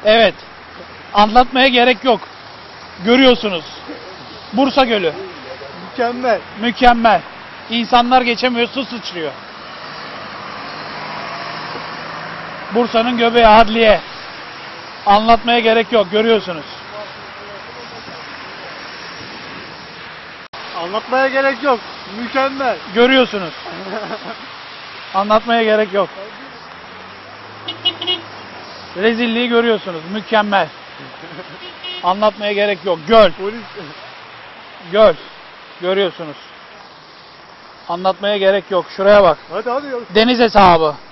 Evet. Anlatmaya gerek yok. Görüyorsunuz. Bursa Gölü. Mükemmel. Mükemmel. İnsanlar geçemiyor, su sıçrıyor. Bursa'nın göbeği Adliye. Anlatmaya gerek yok, görüyorsunuz. Anlatmaya gerek yok. Mükemmel. Görüyorsunuz. Anlatmaya gerek yok. Rezilliği görüyorsunuz. Mükemmel. Anlatmaya gerek yok. Göl. Polis. Göl. Görüyorsunuz. Anlatmaya gerek yok. Şuraya bak. Hadi hadi. Deniz hesabı.